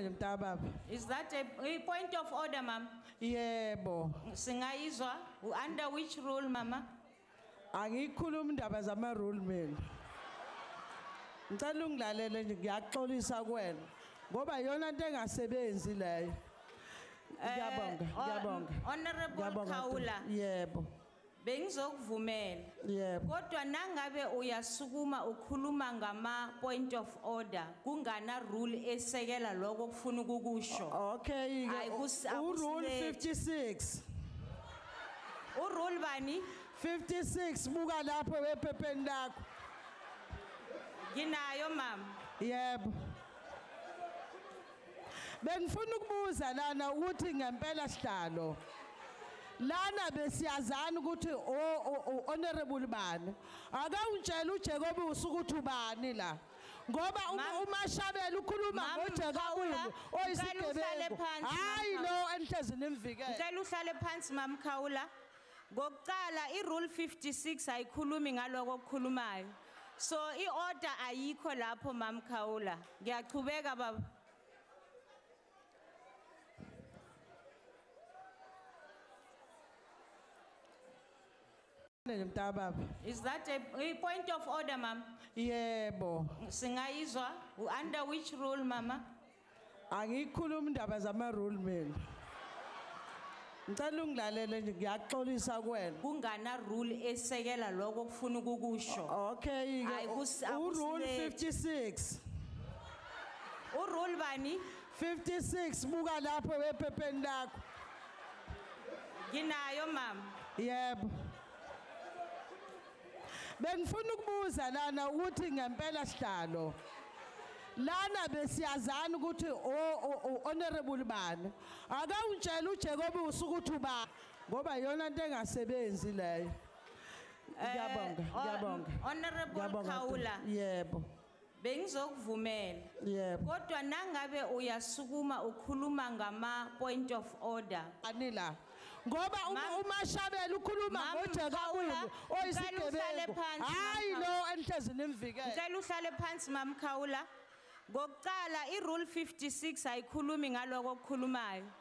Is that a point of order, ma'am? Yebo. Singayizwa, under which rule, mama? Angikhuluma indaba zama rule mina. Ngicela ungilalele nje ngiyaxolisa kuwena ngoba yona into engasebenzi leyo. Ngiyabonga. Honorable Khawula. Yebo. Bengizokuvumela. Yebo. Kodwa nangabe uyasukuma ukhuluma ngama point of order, kungana rule esekela lokho kufuna ukukusho. Okay, rule 56. Rule bani? 56 buka lapho wephepheni lakho. Nginayo mama. Yebo. Bengifuna ukubuza lana ukuthi ngempela sihlalo. Lana besiyazana ukuthi honorable bani. Ake ungitshela uJacob usukuthi ubani la. Ngoba uMashabela ukhuluma ngoJacob oyisigebengu. Hayi lo enhlezini imvikele. Ngicela uhlale phansi mama Khawula. Ngokuqala iRule 56 ayikhulumi ngaloko okukhulumayo. So iorder ayikho lapho mama Khawula. Ngiyachubeka baba. Is that a point of order, ma'am? Yebo. Singayizwa, under which rule, mama? Angikhuluma indaba zama rule mina. Ngicela ungilalele nje ngiyaxolisa kuwena. Kungana rule esekela lokho kufuna ukukusho. Okay, rule 56. Rule bani? 56 buka lapho wephepheni lakho. Nginayo mama. Yebo. Bengifuna ukubuza lana ukuthi ngempela sihlalo. Lana besiyazana ukuthi honorable bani. Ake ungitshela uJacob usukuthi uba ngoba yona into engasebenzi leyo. Ngiyabonga. Honorable Khawula. Yebo. Bengizokuvumela. Yebo. Kodwa nangabe uyasukuma ukhuluma ngama point of order. Anila. Ngoba uMashabela ukhuluma ngoJacob oyisigebengu. Hayi lo enhlezini imvikele. Ngicela uhlale phansi mama Khawula. Ngokuqala iRule 56 ayikhulumi ngaloko okukhulumayo.